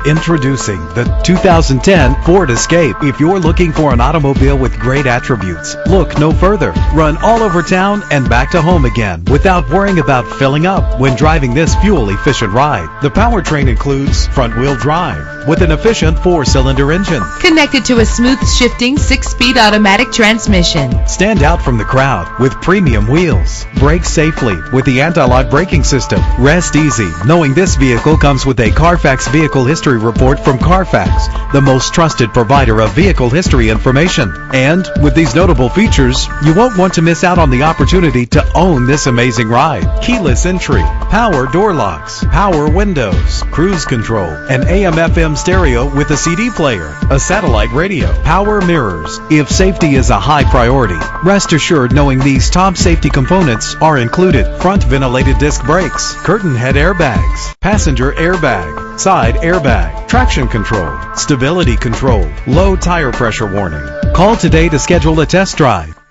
Introducing the 2010 Ford Escape. If you're looking for an automobile with great attributes, look no further. Run all over town and back to home again without worrying about filling up when driving this fuel-efficient ride. The powertrain includes front-wheel drive with an efficient 4-cylinder engine. Connected to a smooth shifting 6-speed automatic transmission. Stand out from the crowd with premium wheels. Brake safely with the anti-lock braking system. Rest easy knowing this vehicle comes with a Carfax Vehicle History Report from Carfax, the most trusted provider of vehicle history information. And with these notable features, you won't want to miss out on the opportunity to own this amazing ride. Keyless entry, power door locks, power windows, cruise control, an AM/FM stereo with a CD player, a satellite radio, power mirrors. If safety is a high priority, rest assured knowing these top safety components are included: front ventilated disc brakes, curtain head airbags, passenger airbag, side airbag, traction control, stability control, low tire pressure warning. Call today to schedule a test drive.